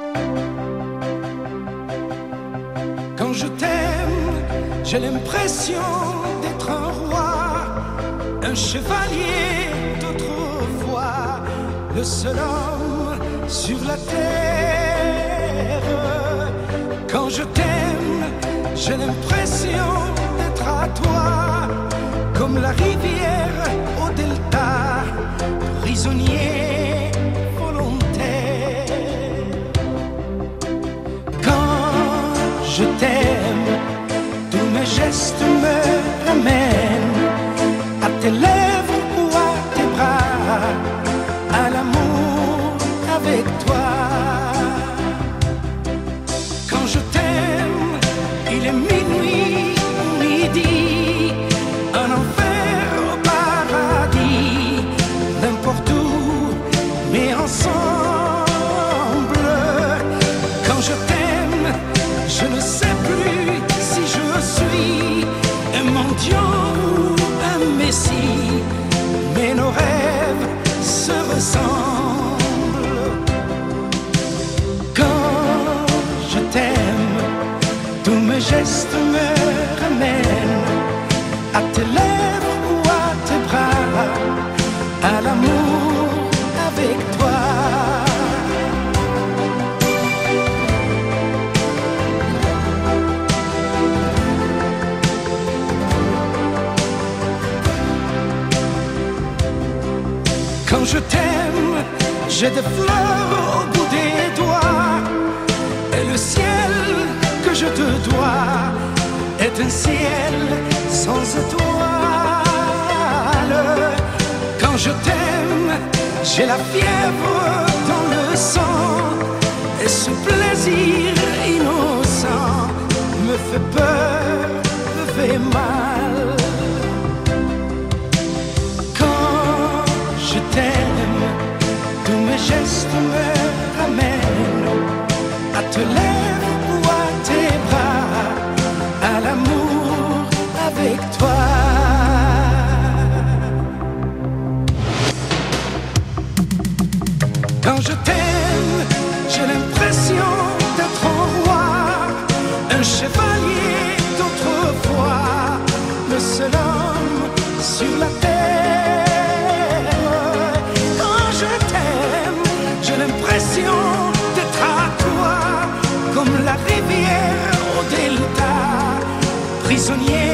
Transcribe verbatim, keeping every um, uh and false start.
Quand je t'aime, j'ai l'impression d'être un roi, un chevalier d'autrefois, le seul homme sur la terre. Quand je t'aime, j'ai l'impression d'être à toi, comme la rivière au delta, prisonnier volontaire. Quand je t'aime, tous mes gestes me ramènent à tes lèvres ou à tes bras, à l'amour avec toi. Quand je t'aime, il est minuit ou midi, un enfer au paradis, n'importe où, mais ensemble. Quand je t'aime, je ne sais plus si je suis un mendiant ou un messie, mais nos rêves se ressemblent. Quand je t'aime, tous mes gestes me ramènent à tes lèvres ou à tes bras, à l'amour avec toi. Quand je t'aime, j'ai des fleurs au bout des doigts, et le ciel que je te dois est un ciel sans étoiles. Quand je t'aime, j'ai la fièvre dans le sang, et ce plaisir innocent me fait peur, me fait mal. Quand je t'aime, tous mes gestes me ramènent à te lèvres ou à tes bras, à l'amour avec toi. Quand je t'aime, j'ai l'impression d'être un roi, un chevalier d'autrefois, le seul homme sur la terre. Quand je t'aime, j'ai l'impression d'être à toi, comme la rivière au delta, prisonnier